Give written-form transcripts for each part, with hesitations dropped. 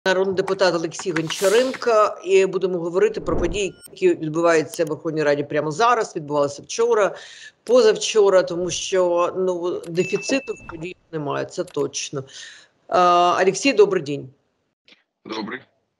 Народний депутат Олексій Гончаренко, і будемо говорити про події, які відбуваються в Верховній Раді прямо зараз, відбувалися вчора, позавчора, тому що дефіциту в подіях немає, це точно. Олексій, добрый день. Добрый.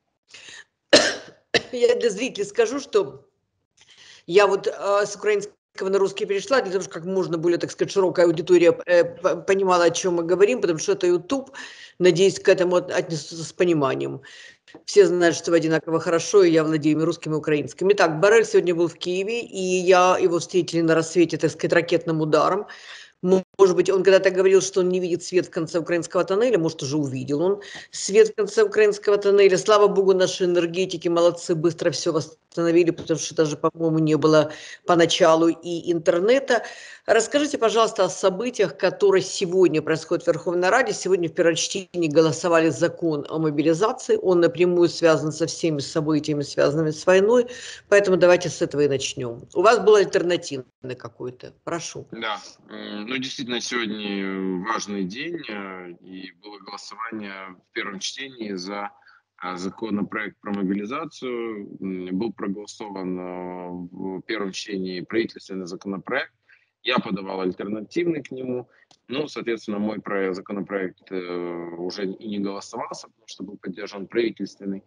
Я для зрителей скажу, что я вот с украинского на русский перешла, для того, чтобы как можно более, так сказать, широкая аудитория понимала, о чем мы говорим, потому что это YouTube. Надеюсь, к этому отнесутся с пониманием. Все знают, что одинаково хорошо, и я владею и русским, и украинским. Итак, Боррель сегодня был в Киеве, и его встретили на рассвете, так сказать, ракетным ударом. Может быть, он когда-то говорил, что он не видит свет в конце украинского тоннеля, может, уже увидел он свет в конце украинского тоннеля. Слава богу, наши энергетики молодцы, быстро все восстановили, потому что даже, по-моему, не было поначалу и интернета. Расскажите, пожалуйста, о событиях, которые сегодня происходят в Верховной Раде. Сегодня в первом чтении голосовали закон о мобилизации. Он напрямую связан со всеми событиями, связанными с войной. Поэтому давайте с этого и начнем. У вас был альтернативный какой-то. Прошу. Да, ну действительно сегодня важный день, и было голосование в первом чтении за законопроект про мобилизацию. Был проголосован в первом чтении правительственный законопроект. Я подавал альтернативный к нему. Ну, соответственно, мой законопроект уже и не голосовался, потому что был поддержан правительственный.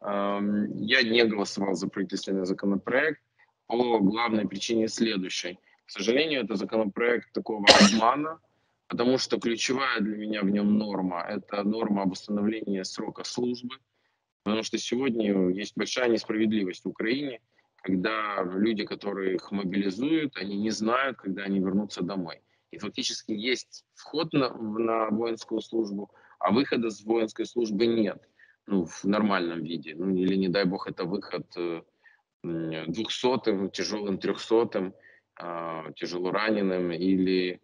Я не голосовал за правительственный законопроект по главной причине следующей. К сожалению, это законопроект такого обмана, потому что ключевая для меня в нем норма – это норма об установлении срока службы, потому что сегодня есть большая несправедливость в Украине, когда люди, которых мобилизуют, они не знают, когда они вернутся домой. И фактически есть вход на воинскую службу, а выхода с воинской службы нет, ну, в нормальном виде. Ну, или, не дай бог, это выход 200-м, тяжелым 300-м, тяжело раненым, или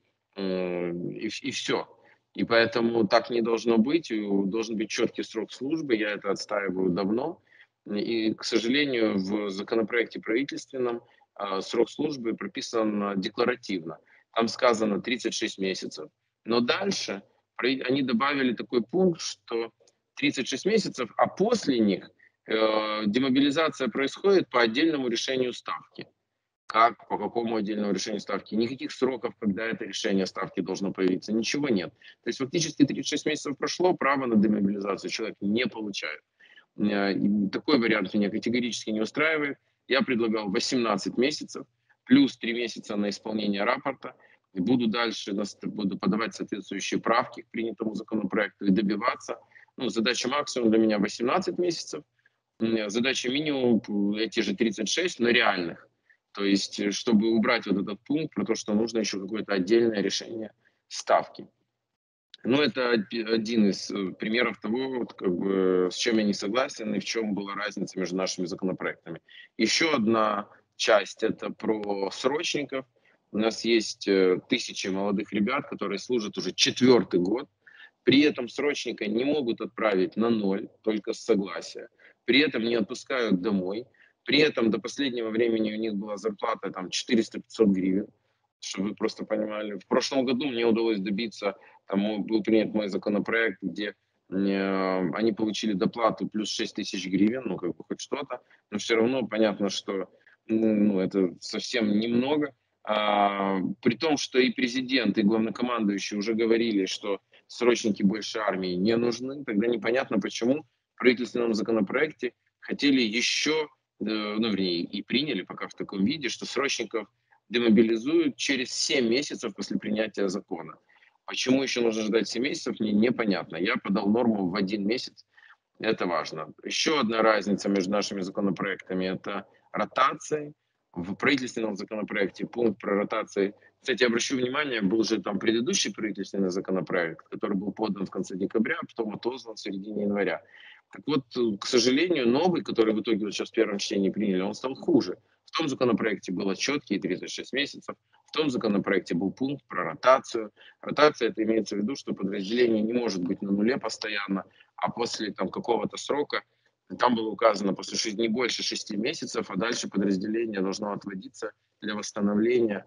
и все. И поэтому так не должно быть, должен быть четкий срок службы, я это отстаиваю давно. И, к сожалению, в законопроекте правительственном срок службы прописан декларативно. Там сказано 36 месяцев. Но дальше они добавили такой пункт, что 36 месяцев, а после них демобилизация происходит по отдельному решению ставки. Как, по какому отдельному решению ставки? Никаких сроков, когда это решение ставки должно появиться, ничего нет. То есть фактически 36 месяцев прошло, право на демобилизацию человек не получает. И такой вариант меня категорически не устраивает. Я предлагал 18 месяцев, плюс 3 месяца на исполнение рапорта. Буду дальше буду подавать соответствующие правки к принятому законопроекту и добиваться. Ну, задача максимум для меня 18 месяцев. Задача минимум эти же 36, но реальных. То есть, чтобы убрать вот этот пункт про то, что нужно еще какое-то отдельное решение ставки. Ну, это один из примеров того, вот, как бы, с чем я не согласен и в чем была разница между нашими законопроектами. Еще одна часть – это про срочников. У нас есть тысячи молодых ребят, которые служат уже 4-й год. При этом срочника не могут отправить на ноль, только с согласия. При этом не отпускают домой. При этом до последнего времени у них была зарплата там 400-500 гривен, чтобы вы просто понимали. В прошлом году мне удалось добиться, там был принят мой законопроект, где они получили доплату плюс 6 тысяч гривен, ну как бы хоть что-то, но все равно понятно, что это совсем немного. При том, что и президент, и главнокомандующий уже говорили, что срочники больше армии не нужны, тогда непонятно, почему в правительственном законопроекте хотели еще, ну, вернее, и приняли пока в таком виде, что срочников демобилизуют через 7 месяцев после принятия закона. Почему еще нужно ждать 7 месяцев, мне непонятно. Я подал норму в 1 месяц, это важно. Еще одна разница между нашими законопроектами – это ротации. В правительственном законопроекте пункт про ротации. Кстати, обращу внимание, был же там предыдущий правительственный законопроект, который был подан в конце декабря, а потом отозван в середине января. Так вот, к сожалению, новый, который в итоге вот сейчас в первом чтении приняли, он стал хуже. В том законопроекте было четкие 36 месяцев, в том законопроекте был пункт про ротацию. Ротация – это имеется в виду, что подразделение не может быть на нуле постоянно, а после там какого-то срока, там было указано после не больше 6 месяцев, а дальше подразделение должно отводиться для восстановления.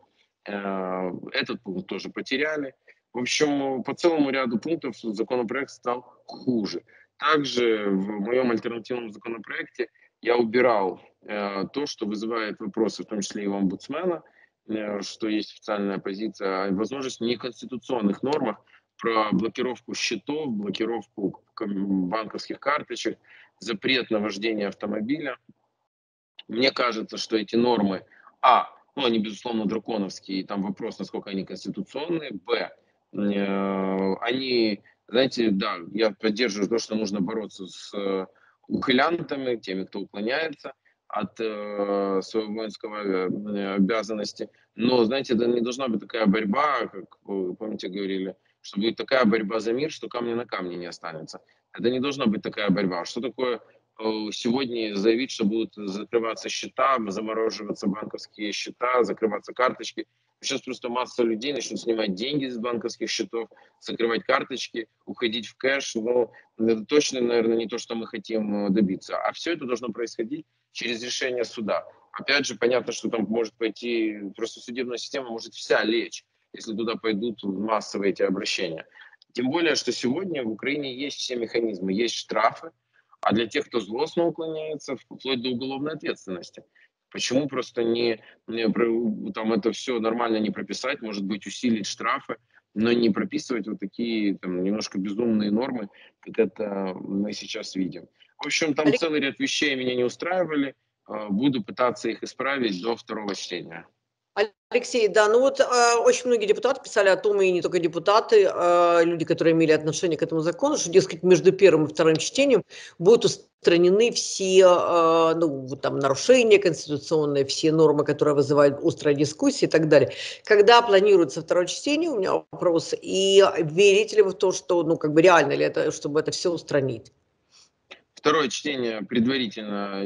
Этот пункт тоже потеряли. В общем, по целому ряду пунктов законопроект стал хуже. Также в моем альтернативном законопроекте я убирал то, что вызывает вопросы, в том числе и у омбудсмена, что есть официальная позиция, о возможности неконституционных нормах про блокировку счетов, блокировку банковских карточек, запрет на вождение автомобиля. Мне кажется, что эти нормы, ну, они, безусловно, драконовские, и там вопрос, насколько они конституционные, они, знаете, да, я поддерживаю то, что нужно бороться с ухилянтами, теми, кто уклоняется от своей воинского обязанности, но, знаете, это не должна быть такая борьба, как вы, помните, говорили, что будет такая борьба за мир, что камня на камне не останется. Это не должна быть такая борьба. Что такое сегодня заявить, что будут закрываться счета, замораживаться банковские счета, закрываться карточки? Сейчас просто масса людей начнут снимать деньги из банковских счетов, закрывать карточки, уходить в кэш. Но это точно, наверное, не то, что мы хотим добиться. А все это должно происходить через решение суда. Опять же, понятно, что там может пойти, просто судебная система может вся лечь, если туда пойдут массовые эти обращения. Тем более, что сегодня в Украине есть все механизмы, есть штрафы, а для тех, кто злостно уклоняется, вплоть до уголовной ответственности. Почему просто там это все нормально не прописать, может быть, усилить штрафы, но не прописывать вот такие там, немножко безумные нормы, как это мы сейчас видим. В общем, там целый ряд вещей меня не устраивали. Буду пытаться их исправить до второго чтения. Алексей, да, ну вот очень многие депутаты писали о том, и не только депутаты, люди, которые имели отношение к этому закону, что, дескать, между первым и вторым чтением будут устранены все ну, вот там, нарушения конституционные, все нормы, которые вызывают острые дискуссии и так далее. Когда планируется второе чтение, у меня вопрос, и верите ли вы в то, что, ну, как бы реально ли это, чтобы это все устранить? Второе чтение предварительно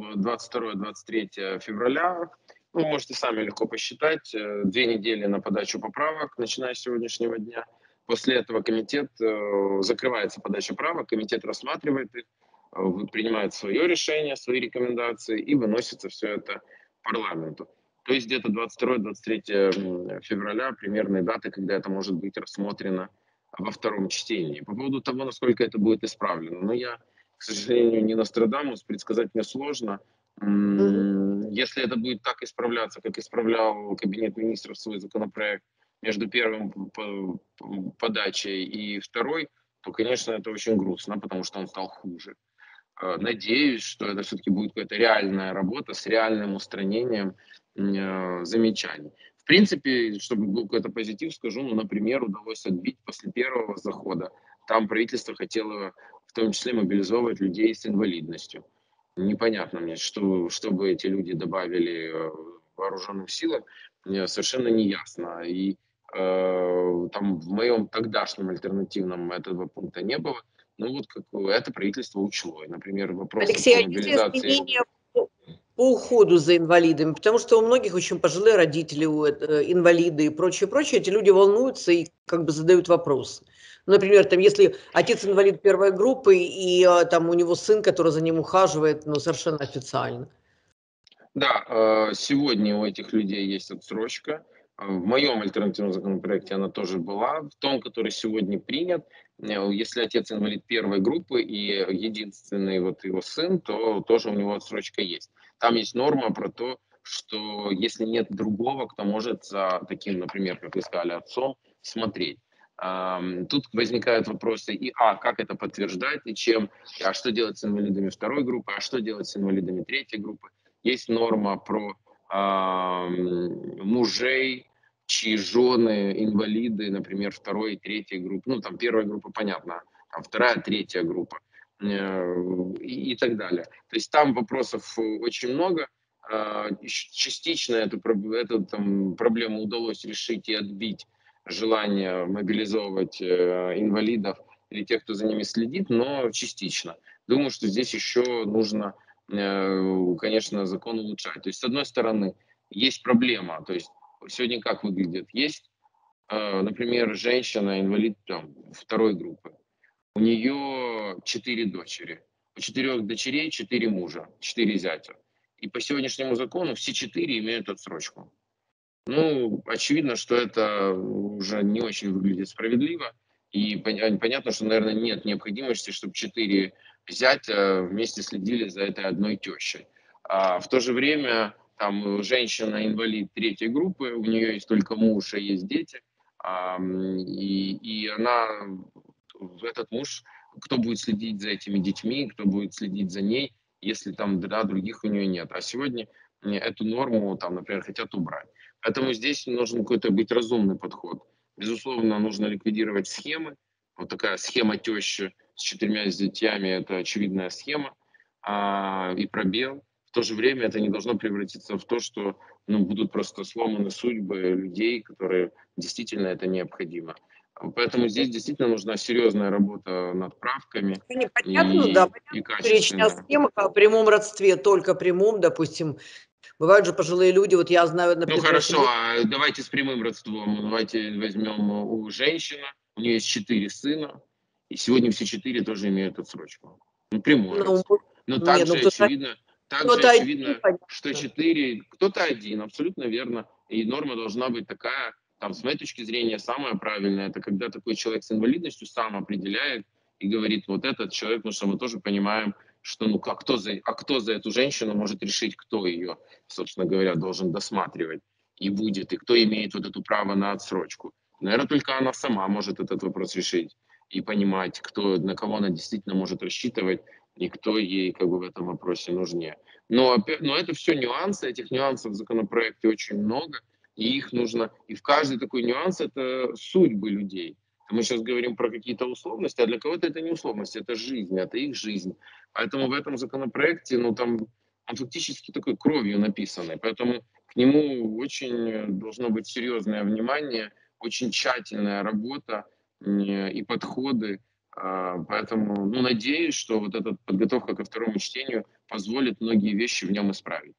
22-23 февраля. Вы можете сами легко посчитать. 2 недели на подачу поправок, начиная с сегодняшнего дня. После этого комитет, закрывается подача правок, комитет рассматривает их, принимает свое решение, свои рекомендации и выносится все это парламенту. То есть где-то 22-23 февраля примерные даты, когда это может быть рассмотрено во втором чтении. По поводу того, насколько это будет исправлено. Но я, к сожалению, не Нострадамус, предсказать мне сложно. Если это будет так исправляться, как исправлял Кабинет министров свой законопроект между первым подачей и второй, то, конечно, это очень грустно, потому что он стал хуже. Надеюсь, что это все-таки будет какая-то реальная работа с реальным устранением замечаний. В принципе, чтобы был какой-то позитив, скажу, ну, например, удалось отбить после первого захода. Там правительство хотело в том числе мобилизовывать людей с инвалидностью. Непонятно мне, чтобы эти люди добавили вооруженным силам, мне совершенно не ясно. И там в моем тогдашнем альтернативном этого пункта не было. Ну вот как это правительство учло. И, например, вопросы Алексей, по а есть ли мобилизации. изменения по уходу за инвалидами? Потому что у многих очень пожилые родители, инвалиды и прочее, прочее, эти люди волнуются и как бы задают вопросы. Например, там, если отец инвалид первой группы, и там у него сын, который за ним ухаживает, ну, совершенно официально. Да, сегодня у этих людей есть отсрочка. В моем альтернативном законопроекте она тоже была. В том, который сегодня принят, если отец инвалид первой группы и единственный вот его сын, то тоже у него отсрочка есть. Там есть норма про то, что если нет другого, кто может за таким, например, как вы сказали, отцом смотреть. Тут возникают вопросы как это подтверждать, и чем, а что делать с инвалидами второй группы, а что делать с инвалидами третьей группы. Есть норма про мужей, чьи жены инвалиды, например, второй и третьей группы. Ну, там первая группа, понятно, там вторая, третья группа и так далее. То есть там вопросов очень много. Частично эту там, проблему удалось решить и отбить желание мобилизовывать инвалидов или тех, кто за ними следит, но частично. Думаю, что здесь еще нужно конечно, закон улучшать. То есть, с одной стороны, есть проблема. То есть, сегодня как выглядит? Есть, например, женщина, инвалид там, второй группы. У нее 4 дочери. У 4 дочерей 4 мужа, 4 зятя. И по сегодняшнему закону все 4 имеют отсрочку. Ну, очевидно, что это уже не очень выглядит справедливо. И понятно, что, наверное, нет необходимости, чтобы 4 зятя вместе следили за этой одной тещей. А в то же время там женщина-инвалид третьей группы, у нее есть только муж, и есть дети, и она, этот муж, кто будет следить за этими детьми, кто будет следить за ней, если там, да, других у нее нет. А сегодня эту норму, там, например, хотят убрать. Поэтому здесь нужен какой-то быть разумный подход. Безусловно, нужно ликвидировать схемы. Вот такая схема тещи с 4 детьми – это очевидная схема и пробел. В то же время это не должно превратиться в то, что будут просто сломаны судьбы людей, которые действительно это необходимо. Поэтому здесь действительно нужна серьезная работа над правками Непонятно, да, и понятно, что речь не о качественная. схемах, а о прямом родстве, только прямом, допустим. Бывают же пожилые люди, вот я знаю, Ну например, хорошо, семью. а давайте с прямым родством. Давайте возьмем у женщины, у нее есть 4 сына, и сегодня все 4 тоже имеют отсрочку. Ну, прямое Ну, родство. Но нет, ну также кто-то один, очевидно, что понятно. 4, кто-то один, абсолютно верно. И норма должна быть такая, там, с моей точки зрения, самое правильное, это когда такой человек с инвалидностью сам определяет и говорит, вот этот человек, потому что мы тоже понимаем, что кто за эту женщину может решить, кто ее, собственно говоря, должен досматривать и будет, и кто имеет вот это право на отсрочку. Наверное, только она сама может этот вопрос решить и понимать, на кого она действительно может рассчитывать и кто ей как бы в этом вопросе нужнее. Но это все нюансы, этих нюансов в законопроекте очень много, и их нужно, и в каждый такой нюанс это судьбы людей. Мы сейчас говорим про какие-то условности, а для кого-то это не условности, это жизнь, это их жизнь. Поэтому в этом законопроекте, там он фактически такой кровью написанный, поэтому к нему очень должно быть серьезное внимание, очень тщательная работа и подходы. Поэтому, надеюсь, что вот эта подготовка ко второму чтению позволит многие вещи в нем исправить.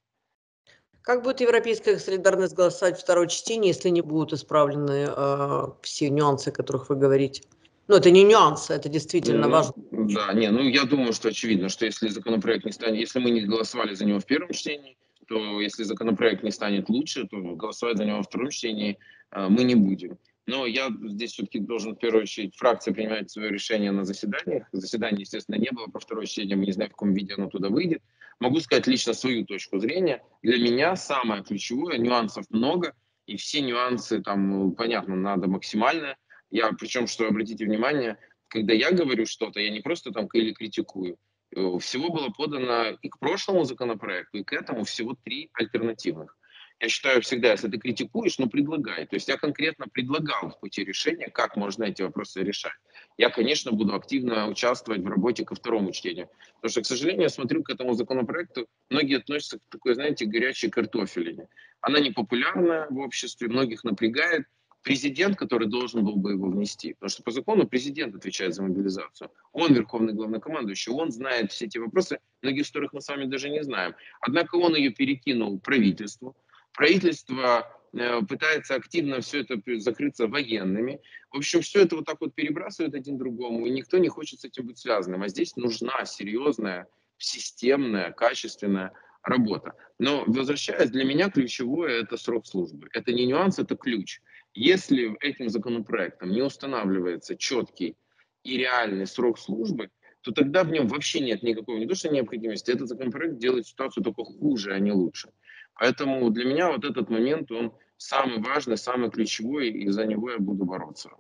Как будет европейская солидарность голосовать в второе чтение, если не будут исправлены все нюансы, о которых вы говорите? Ну, это не нюансы, это действительно важно. Да, я думаю, что очевидно, что если законопроект не станет, если мы не голосовали за него в первом чтении, то если законопроект не станет лучше, то голосовать за него во втором чтении мы не будем. Но я здесь все-таки должен, в первую очередь, фракция принимает свое решение на заседаниях. Заседания, естественно, не было про второе чтение, мы не знаем, в каком виде оно туда выйдет. Могу сказать лично свою точку зрения. Для меня самое ключевое, нюансов много, и все нюансы там, понятно, надо максимально. Причем, что обратите внимание, когда я говорю что-то, я не просто там или критикую. Всего было подано и к прошлому законопроекту, и к этому всего 3 альтернативных. Я считаю всегда, если ты критикуешь, предлагай. То есть я конкретно предлагал в пути решения, как можно эти вопросы решать. Я, конечно, буду активно участвовать в работе ко второму чтению. Потому что, к сожалению, я смотрю к этому законопроекту, многие относятся к такой, знаете, горячей картофелине. Она непопулярна в обществе, многих напрягает. Президент, который должен был бы его внести, потому что по закону президент отвечает за мобилизацию. Он верховный главнокомандующий, он знает все эти вопросы, многие из которых мы с вами даже не знаем. Однако он ее перекинул правительству. Правительство пытается активно все это закрыться военными. В общем, все это вот так вот перебрасывают один другому, и никто не хочет с этим быть связанным. А здесь нужна серьезная, системная, качественная работа. Но возвращаясь, для меня ключевое – это срок службы. Это не нюанс, это ключ. Если этим законопроектом не устанавливается четкий и реальный срок службы, то тогда в нем вообще нет никакой не то что необходимости, этот законопроект делает ситуацию только хуже, а не лучше. Поэтому для меня вот этот момент, он самый важный, самый ключевой, и за него я буду бороться.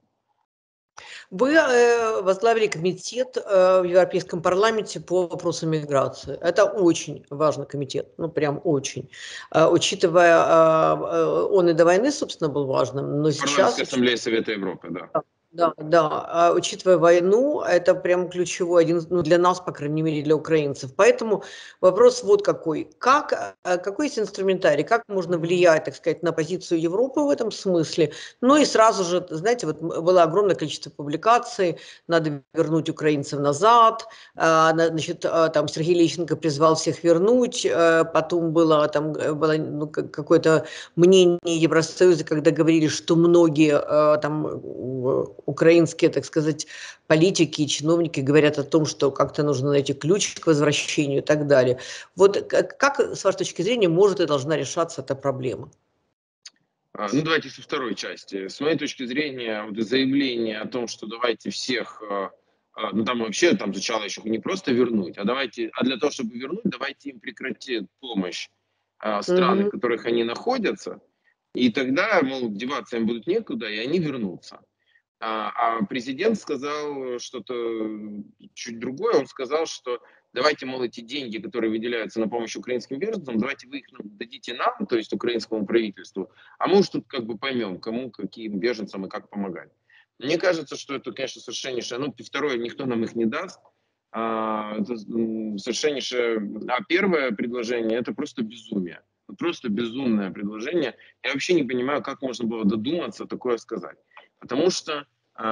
Вы возглавили комитет в Европейском парламенте по вопросам миграции. Это очень важный комитет, прям очень. Учитывая, он и до войны, собственно, был важным, но сейчас, Парламентская ассамблея Совета Европы, да. да, да, учитывая войну, это прям ключевой, для нас, по крайней мере, для украинцев. Поэтому вопрос вот какой. Какой есть инструментарий, как можно влиять, так сказать, на позицию Европы в этом смысле? Ну и сразу же, знаете, вот было огромное количество публикаций, надо вернуть украинцев назад, значит, там Сергей Лещенко призвал всех вернуть, потом было какое-то мнение Евросоюза, когда говорили, что многие там украинские, так сказать, политики и чиновники говорят о том, что как-то нужно найти ключ к возвращению и так далее. Вот как с вашей точки зрения, может и должна решаться эта проблема? Ну, давайте со второй части. С моей точки зрения, вот заявление о том, что давайте всех, ну там вообще там звучало еще не просто вернуть, а давайте, а для того, чтобы вернуть, давайте им прекратить помощь страны, в Мгм. которых они находятся, и тогда, мол, деваться им будут некуда, и они вернутся. А президент сказал что-то чуть другое. Он сказал, что давайте, мол, эти деньги, которые выделяются на помощь украинским беженцам, давайте вы их дадите нам, то есть украинскому правительству, а мы уж тут как бы поймем, кому, каким беженцам и как помогать. Мне кажется, что это, конечно, совершеннейшее. Ну, второе, никто нам их не даст. Это совершеннейшее. А первое предложение – это просто безумие. Просто безумное предложение. Я вообще не понимаю, как можно было додуматься такое сказать. Потому что,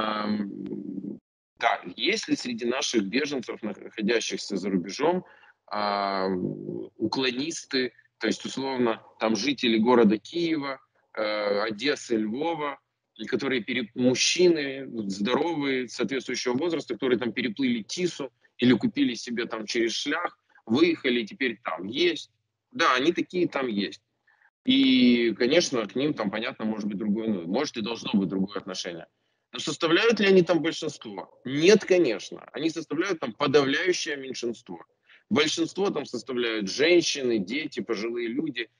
да, есть ли среди наших беженцев, находящихся за рубежом, уклонисты, то есть, условно, там жители города Киева, Одессы, Львова, и которые мужчины здоровые, соответствующего возраста, которые там переплыли Тису или купили себе там через шлях, выехали, и теперь там есть. Да, они такие там есть. И, конечно, к ним там, понятно, может быть другое, ну, может и должно быть другое отношение. Но составляют ли они там большинство? Нет, конечно. Они составляют там подавляющее меньшинство. Большинство там составляют женщины, дети, пожилые люди,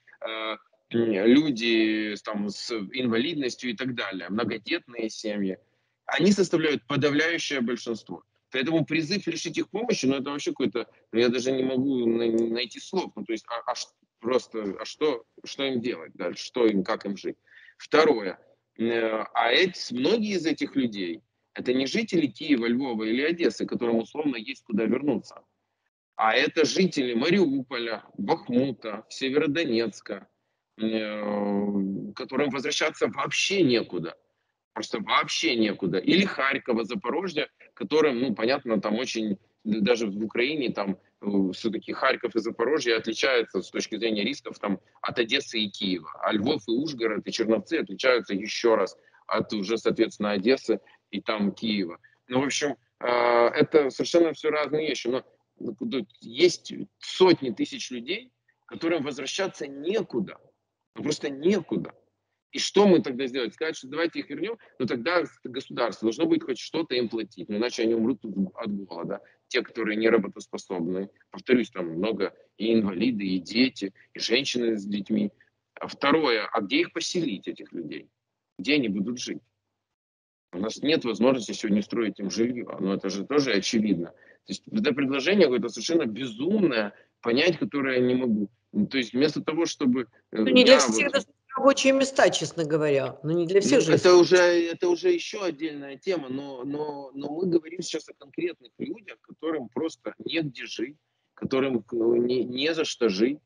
люди там, с инвалидностью и так далее, многодетные семьи. Они составляют подавляющее большинство. Поэтому призыв лишить их помощи, ну это вообще какой-то, ну, я даже не могу найти слов. Ну, то есть, просто, что им делать дальше, что им, как им жить. Второе, многие из этих людей, это не жители Киева, Львова или Одессы, которым условно есть куда вернуться, а это жители Мариуполя, Бахмута, Северодонецка, которым возвращаться вообще некуда. Просто вообще некуда. Или Харькова, Запорожья, которым, ну, понятно, там очень, даже в Украине, там все-таки Харьков и Запорожье отличаются с точки зрения рисков там, от Одессы и Киева. А Львов и Ужгород и Черновцы отличаются еще раз от уже, соответственно, Одессы и там Киева. Ну, в общем, это совершенно все разные вещи. Но есть сотни тысяч людей, которым возвращаться некуда. Ну, просто некуда. И что мы тогда сделать? Сказать, что давайте их вернем, но тогда государство должно будет хоть что-то им платить, но иначе они умрут от голода. Те, которые не работоспособны. Повторюсь, там много и инвалиды, и дети, и женщины с детьми. А второе, а где их поселить, этих людей? Где они будут жить? У нас нет возможности сегодня строить им жилье. Но это же тоже очевидно. То есть это предложение какое-то совершенно безумное, понять которое я не могу. Ну, то есть вместо того, чтобы Ну, не для я всех вот даже рабочие места, честно говоря. Ну, не для всех ну, же есть рабочие. это уже еще отдельная тема, но мы говорим сейчас о конкретных людях, которым просто негде жить, которым не за что жить.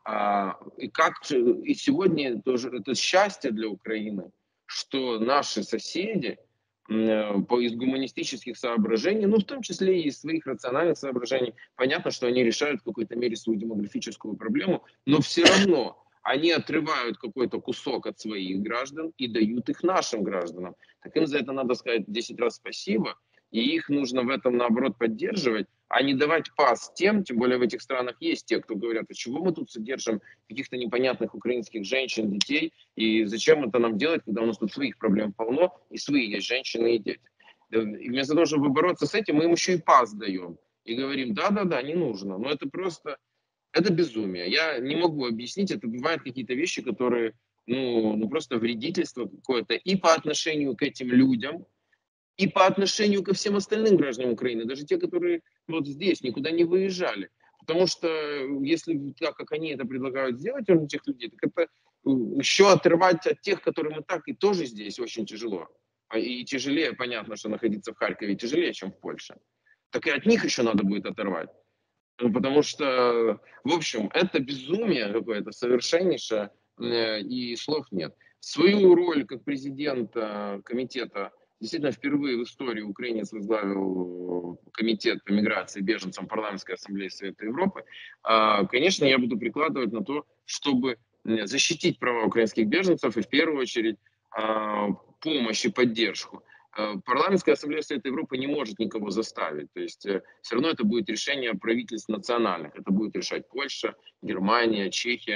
И сегодня тоже это счастье для Украины, что наши соседи из гуманистических соображений, ну, в том числе и из своих рациональных соображений, понятно, что они решают в какой-то мере свою демографическую проблему, но все равно они отрывают какой-то кусок от своих граждан и дают их нашим гражданам. Так им за это надо сказать 10 раз спасибо, и их нужно в этом, наоборот, поддерживать, а не давать пас тем, тем более в этих странах есть те, кто говорят, а чего мы тут содержим каких-то непонятных украинских женщин, детей, и зачем это нам делать, когда у нас тут своих проблем полно, и свои есть женщины и дети. И вместо того, чтобы бороться с этим, мы им еще и пас даем. И говорим, да-да-да, не нужно. Но это просто это безумие. Я не могу объяснить. Это бывают какие-то вещи, которые, ну просто вредительство какое-то и по отношению к этим людям, и по отношению ко всем остальным гражданам Украины, даже те, которые вот здесь никуда не выезжали. Потому что если так, как они это предлагают сделать, этих людей, так это еще отрывать от тех, которым и так и тоже здесь очень тяжело. И тяжелее, понятно, что находиться в Харькове тяжелее, чем в Польше. Так и от них еще надо будет оторвать. Ну, потому что, в общем, это безумие какое-то совершеннейшее, и слов нет. Свою роль как президент комитета, действительно, впервые в истории украинец возглавил комитет по миграции и беженцам парламентской ассамблеи Совета Европы. Конечно, я буду прикладывать на то, чтобы защитить права украинских беженцев и в первую очередь помощь и поддержку. Парламентская ассамблея Совета Европы не может никого заставить. То есть все равно это будет решение правительств национальных. Это будет решать Польша, Германия, Чехия.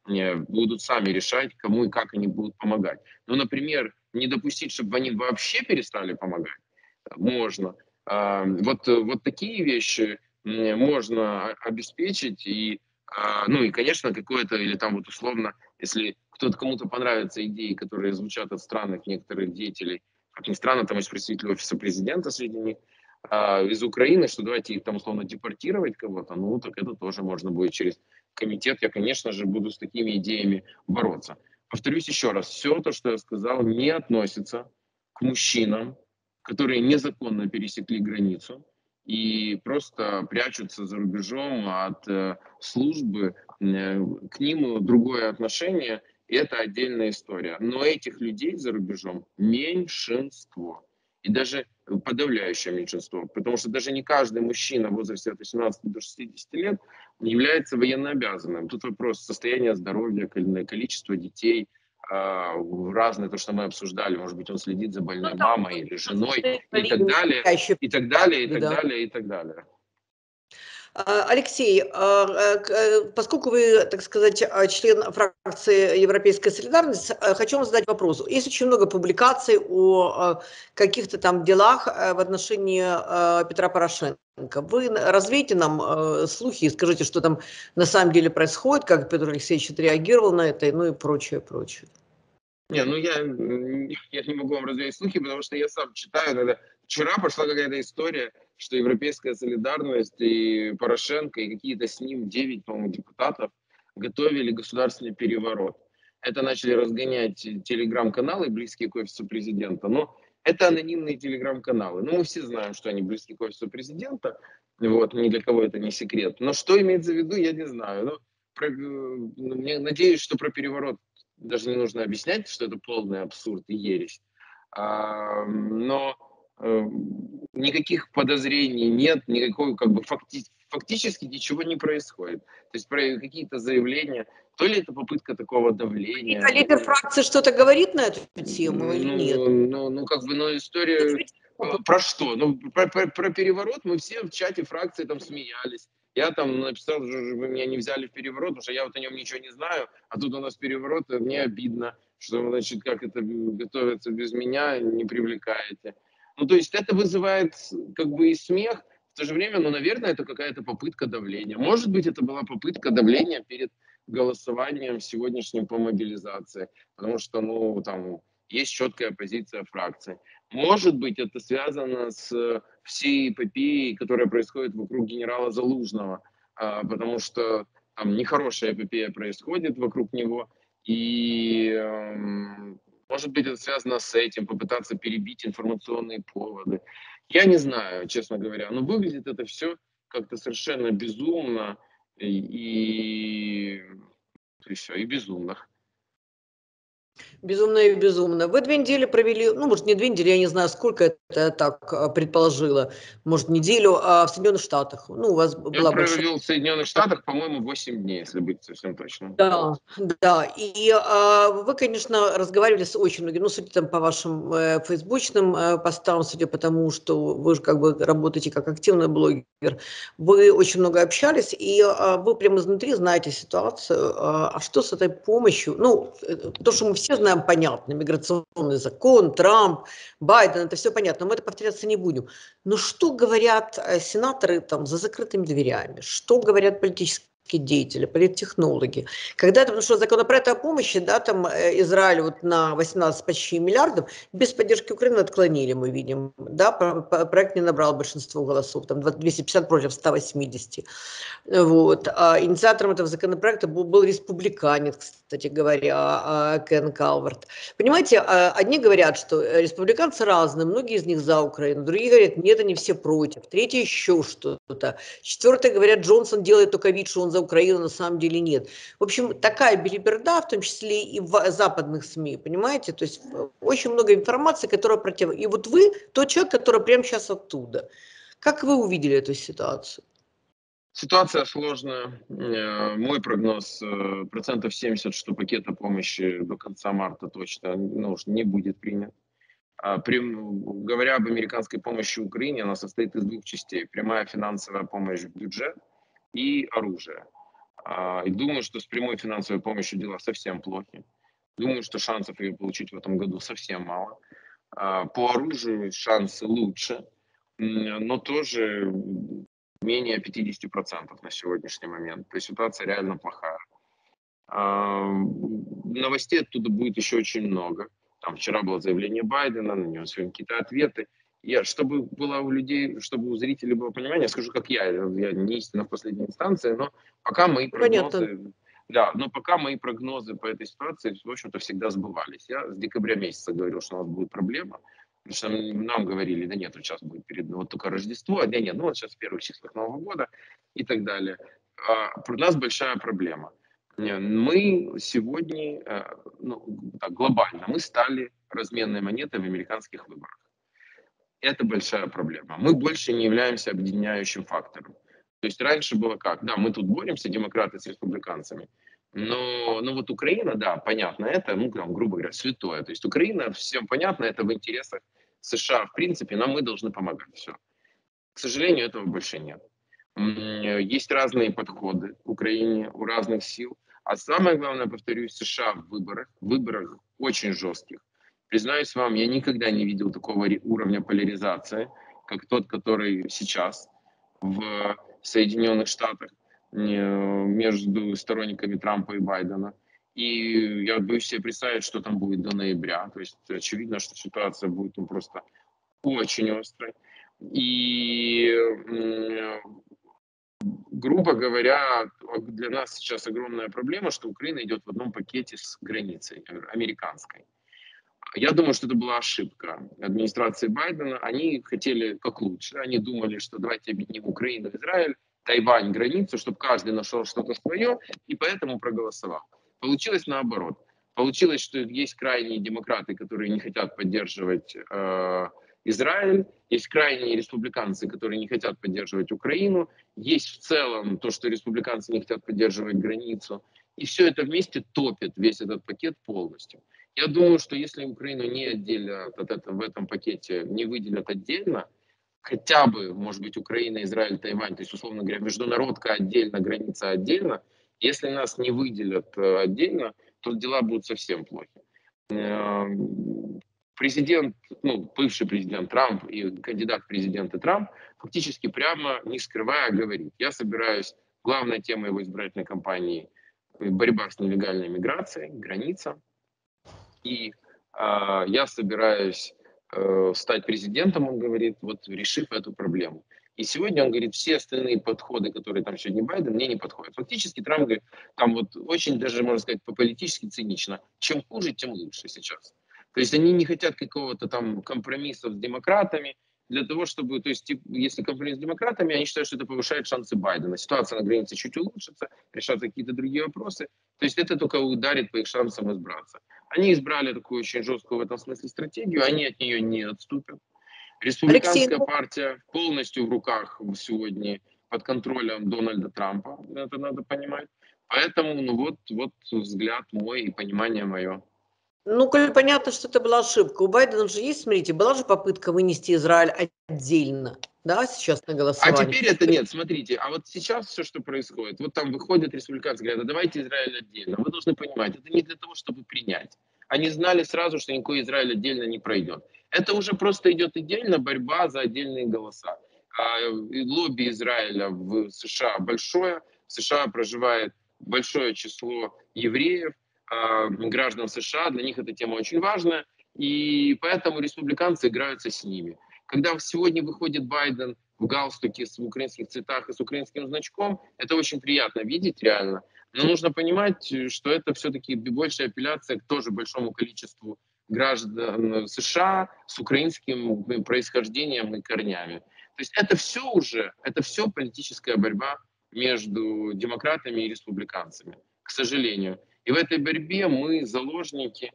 будут сами решать, кому и как они будут помогать. Ну, например, не допустить, чтобы они вообще перестали помогать, можно. Вот такие вещи можно обеспечить, и, ну и, конечно, какое-то, или там вот условно, если кому-то понравятся идеи, которые звучат от странных некоторых деятелей, как ни странно, там есть представитель офиса президента среди них, из Украины, что давайте их там условно депортировать кого-то, ну так это тоже можно будет через комитет. Я, конечно же, буду с такими идеями бороться. Повторюсь еще раз, все то, что я сказал, не относится к мужчинам, которые незаконно пересекли границу и просто прячутся за рубежом от службы. К ним другое отношение, и это отдельная история. Но этих людей за рубежом меньшинство. И даже подавляющее меньшинство. Потому что даже не каждый мужчина в возрасте от 18 до 60 лет является военнообязанным. Тут вопрос состояния здоровья, количества детей, разные, то, что мы обсуждали, может быть, он следит за Ну больной да, мамой или женой, и так не далее, чаще, и так далее, и так да. далее, и так далее. Алексей, поскольку вы, так сказать, член фракции «Европейская солидарность», хочу вам задать вопрос. Есть очень много публикаций о каких-то там делах в отношении Петра Порошенко. Вы развейте нам слухи и скажите, что там на самом деле происходит, как Петр Алексеевич отреагировал на это, ну и прочее, прочее. Не, ну я не могу вам развеять слухи, потому что я сам читаю иногда. Вчера пошла какая-то история, что Европейская солидарность и Порошенко, и какие-то с ним 9, по-моему, депутатов готовили государственный переворот. Это начали разгонять телеграм-каналы, близкие к офису президента. Но это анонимные телеграм-каналы. Ну, мы все знаем, что они близки к офису президента. Вот, ни для кого это не секрет. Но что имеется в виду, я не знаю. Но я надеюсь, что про переворот даже не нужно объяснять, что это полный абсурд и ересь. Но никаких подозрений нет, никакой как бы фактически ничего не происходит. То есть про какие-то заявления, то ли это попытка такого давления. Лидер фракции что-то говорит на эту тему или нет? Ну, как бы, ну, история про что? Ну, про переворот мы все в чате фракции там смеялись. Я там написал, что вы меня не взяли в переворот, потому что я вот о нем ничего не знаю, а тут у нас переворот, и мне обидно, что, значит, как это готовится без меня, не привлекаете. Ну, то есть это вызывает как бы и смех, в то же время, ну, наверное, это какая-то попытка давления. Может быть, это была попытка давления перед голосованием сегодняшним по мобилизации, потому что, ну, там есть четкая позиция фракции. Может быть, это связано с всей эпопеей, которая происходит вокруг генерала Залужного, потому что там нехорошая эпопея происходит вокруг него, и может быть, это связано с этим, попытаться перебить информационные поводы. Я не знаю, честно говоря, но выглядит это все как-то совершенно безумно и, и все, и безумно. Безумно и безумно. Вы 2 недели провели, ну, может, не 2 недели, я не знаю, сколько это я так предположила, может, неделю, в Соединенных Штатах. Ну, у вас Я была большая. провел в Соединенных Штатах, по-моему, 8 дней, если быть совсем точным. Да, да. И вы, конечно, разговаривали с очень многими, ну, судя там по вашим фейсбучным постам, судя по тому, что вы же как бы работаете как активный блогер, вы очень много общались, и вы прямо изнутри знаете ситуацию. А что с этой помощью? Ну, то, что мы все знаем, понятно. Миграционный закон, Трамп, Байден, это все понятно. Мы это повторяться не будем. Но что говорят сенаторы там за закрытыми дверями? Что говорят политические деятели, политтехнологи? Когда-то, потому что законопроект о помощи, да, там Израиль вот на 18 почти миллиардов без поддержки Украины отклонили, мы видим, да, проект не набрал большинство голосов, там 250 против 180. Вот. А инициатором этого законопроекта был республиканец, кстати говоря, Кен Калверт. Понимаете, одни говорят, что республиканцы разные, многие из них за Украину, другие говорят, нет, они все против, третьи еще что-то. Четвертые говорят, Джонсон делает только вид, что он за Украину, на самом деле нет. В общем, такая белиберда, в том числе и в западных СМИ, понимаете? То есть очень много информации, которая против. И вот вы тот человек, который прямо сейчас оттуда. Как вы увидели эту ситуацию? Ситуация сложная. Мой прогноз процентов 70, что пакета помощи до конца марта точно не будет принят. Говоря об американской помощи Украине, она состоит из двух частей. Прямая финансовая помощь в бюджет и оружие. И думаю, что с прямой финансовой помощью дела совсем плохи. Думаю, что шансов ее получить в этом году совсем мало. По оружию шансы лучше, но тоже менее 50% на сегодняшний момент. То есть ситуация реально плохая. Новостей оттуда будет еще очень много. Там вчера было заявление Байдена, на него сегодня какие-то ответы. Чтобы было у людей, чтобы у зрителей было понимание, скажу, как я не истина в последней инстанции, но пока мои Понятно. прогнозы, да, но пока мои прогнозы по этой ситуации, в общем-то, всегда сбывались. Я с декабря месяца говорил, что у нас будет проблема, потому что нам говорили, да нет, вот сейчас будет вот только Рождество, а нет, ну вот сейчас в первых числах Нового года и так далее. У нас большая проблема. Мы сегодня, ну, так, глобально, мы стали разменной монетой в американских выборах. Это большая проблема. Мы больше не являемся объединяющим фактором. То есть раньше было как? Да, мы тут боремся, демократы с республиканцами, но вот Украина, да, понятно, это, ну, там, грубо говоря, святое. То есть Украина, всем понятно, это в интересах США, в принципе, нам мы должны помогать. Все. К сожалению, этого больше нет. Есть разные подходы к Украине у разных сил. А самое главное, повторюсь, США в выборах очень жестких. Признаюсь вам, я никогда не видел такого уровня поляризации, как тот, который сейчас в Соединенных Штатах между сторонниками Трампа и Байдена. И я боюсь себе представить, что там будет до ноября. То есть очевидно, что ситуация будет просто очень острой. И грубо говоря, для нас сейчас огромная проблема, что Украина идет в одном пакете с границей американской. Я думаю, что это была ошибка администрации Байдена. Они хотели как лучше. Они думали, что давайте объединим Украину, Израиль, Тайвань, границу, чтобы каждый нашел что-то свое, и поэтому проголосовал. Получилось наоборот. Получилось, что есть крайние демократы, которые не хотят поддерживать Израиль, есть крайние республиканцы, которые не хотят поддерживать Украину, есть в целом то, что республиканцы не хотят поддерживать границу, и все это вместе топит весь этот пакет полностью. Я думаю, что если Украину не отделят от этого, в этом пакете, не выделят отдельно, хотя бы, может быть, Украина, Израиль, Тайвань, то есть, условно говоря, международка отдельно, граница отдельно, если нас не выделят отдельно, то дела будут совсем плохи. Президент, ну, бывший президент Трамп и кандидат в президенты Трамп фактически прямо, не скрывая, говорит, я собираюсь, главная тема его избирательной кампании – борьба с нелегальной миграцией, граница, и я собираюсь стать президентом, он говорит, вот решив эту проблему. И сегодня он говорит, все остальные подходы, которые там сегодня Байден, мне не подходят. Фактически Трамп говорит, там вот очень даже, можно сказать, по-политически цинично, чем хуже, тем лучше сейчас. То есть они не хотят какого-то там компромисса с демократами, для того, чтобы, то есть, если компромисс с демократами, они считают, что это повышает шансы Байдена. Ситуация на границе чуть улучшится, решатся какие-то другие вопросы. То есть это только ударит по их шансам избраться. Они избрали такую очень жесткую в этом смысле стратегию, они от нее не отступят. Алексей, Республиканская ну, партия полностью в руках сегодня под контролем Дональда Трампа, это надо понимать. Поэтому, ну вот взгляд мой и понимание мое. ну, коль понятно, что это была ошибка. У Байдена же есть, смотрите, была же попытка вынести Израиль отдельно, да, сейчас на А голосование. теперь это нет, смотрите, а вот сейчас все, что происходит, вот там выходят республиканцы, говорят, а давайте Израиль отдельно. Вы должны понимать, это не для того, чтобы принять. Они знали сразу, что никакой Израиль отдельно не пройдет. Это уже просто идет отдельно борьба за отдельные голоса. Лобби Израиля в США большое, в США проживает большое число евреев, граждан США, для них эта тема очень важная, и поэтому республиканцы играются с ними. Когда сегодня выходит Байден в галстуке в украинских цветах и с украинским значком, это очень приятно видеть реально. Но нужно понимать, что это все-таки большая апелляция к тоже большому количеству граждан США с украинским происхождением и корнями. То есть это все политическая борьба между демократами и республиканцами, к сожалению. И в этой борьбе мы заложники,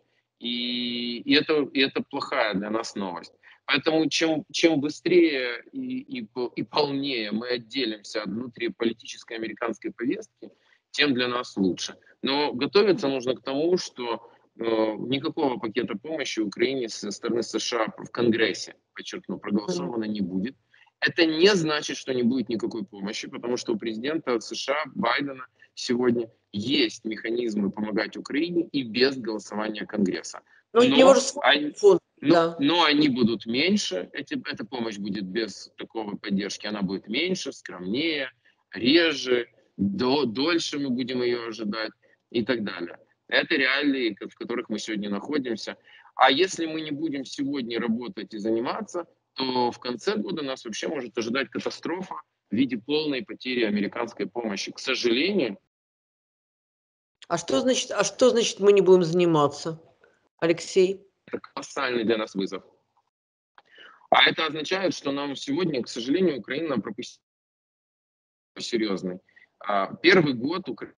и это плохая для нас новость. Поэтому чем быстрее и полнее мы отделимся от внутриполитической американской повестки, тем для нас лучше. Но готовиться нужно к тому, что никакого пакета помощи Украине со стороны США в Конгрессе, подчеркну, проголосовано не будет. Это не значит, что не будет никакой помощи, потому что у президента США Байдена сегодня есть механизмы помогать Украине и без голосования Конгресса. Ну, его же свой фонд, да. Но они будут меньше, эта помощь будет без такой поддержки, она будет меньше, скромнее, реже, дольше мы будем ее ожидать и так далее. Это реалии, в которых мы сегодня находимся. А если мы не будем сегодня работать и заниматься, то в конце года нас вообще может ожидать катастрофа в виде полной потери американской помощи. К сожалению. А что значит мы не будем заниматься, Алексей? Это колоссальный для нас вызов. А это означает, что нам сегодня, к сожалению, Украина пропустила серьезный. Первый год Украина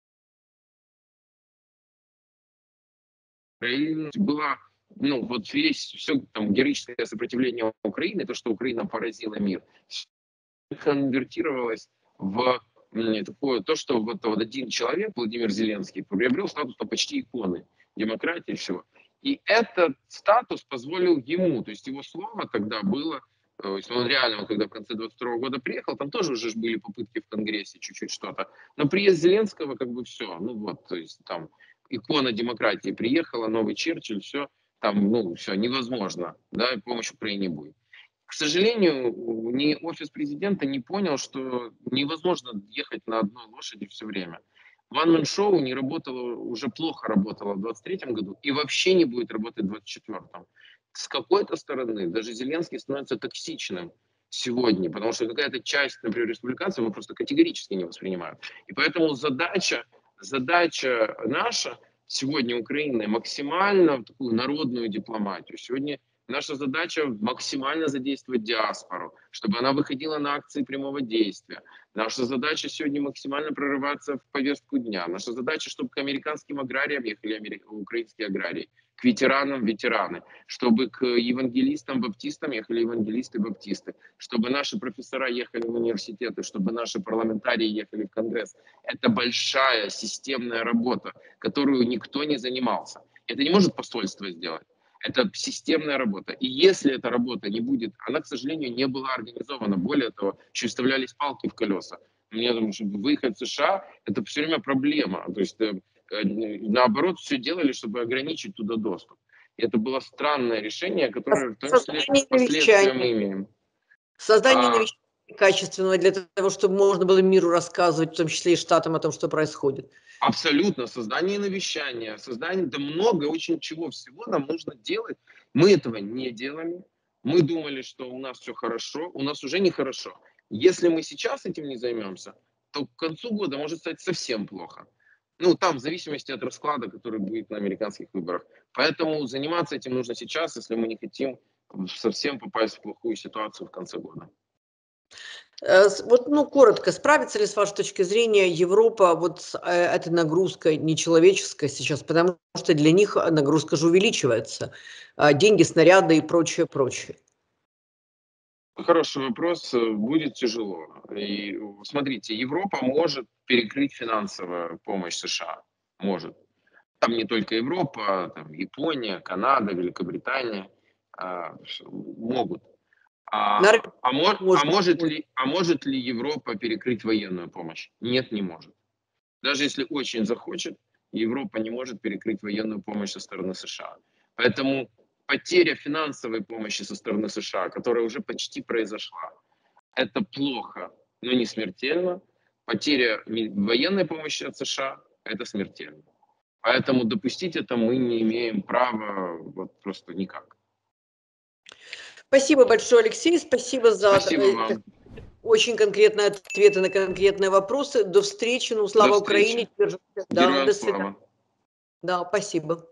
была, вот все там героическое сопротивление Украины, то, что Украина поразила мир, конвертировалось в такое, то, что вот один человек, Владимир Зеленский, приобрел статус почти иконы демократии и всего. И этот статус позволил ему, то есть его слово тогда было, то есть он реально, когда в конце 22 года приехал, там тоже уже были попытки в Конгрессе чуть-чуть что-то, но приезд Зеленского как бы все, то есть там икона демократии приехала, новый Черчилль, все, там, все, невозможно, да, помощь Украине будет. К сожалению, ни офис президента не понял, что невозможно ехать на одной лошади все время. One-man-шоу не работало, уже плохо работало в 2023 году и вообще не будет работать в 2024. С какой-то стороны даже Зеленский становится токсичным сегодня, потому что какая-то часть, например, республиканцев его просто категорически не воспринимают. И поэтому задача наша сегодня Украины максимально в такую народную дипломатию. Сегодня наша задача максимально задействовать диаспору, чтобы она выходила на акции прямого действия. Наша задача сегодня максимально прорываться в повестку дня. Наша задача, чтобы к американским аграриям ехали украинские аграрии, к ветеранам ветераны, чтобы к евангелистам-баптистам ехали евангелисты-баптисты, чтобы наши профессора ехали в университеты, чтобы наши парламентарии ехали в Конгресс. Это большая системная работа, которую никто не занимался. Это не может посольство сделать. Это системная работа. И если эта работа не будет, она, к сожалению, не была организована. Более того, еще вставлялись палки в колеса. Мне думаю, чтобы выехать в США, это все время проблема. То есть, наоборот, все делали, чтобы ограничить туда доступ. И это было странное решение, которое в том числе последствия мы имеем. Создание навещания качественного для того, чтобы можно было миру рассказывать, в том числе и Штатам, о том, что происходит. Абсолютно. Создание навещания, да много очень чего всего нам нужно делать. Мы этого не делали. Мы думали, что у нас все хорошо. У нас уже нехорошо. Если мы сейчас этим не займемся, то к концу года может стать совсем плохо. Там в зависимости от расклада, который будет на американских выборах. Поэтому заниматься этим нужно сейчас, если мы не хотим совсем попасть в плохую ситуацию в конце года. Коротко, справится ли, с вашей точки зрения, Европа с этой нагрузкой нечеловеческой сейчас, потому что для них нагрузка же увеличивается, деньги, снаряды и прочее. Хороший вопрос. Будет тяжело. И смотрите, Европа может перекрыть финансовую помощь США. Может. Там не только Европа, там Япония, Канада, Великобритания могут. Может ли Европа перекрыть военную помощь? Нет, не может. Даже если очень захочет, Европа не может перекрыть военную помощь со стороны США. Поэтому потеря финансовой помощи со стороны США, которая уже почти произошла, это плохо, но не смертельно. Потеря военной помощи от США – это смертельно. Поэтому допустить это мы не имеем права просто никак. Спасибо большое, Алексей. Спасибо за очень конкретные ответы на конкретные вопросы. До встречи. Слава Украине. Героям слава. Да, спасибо.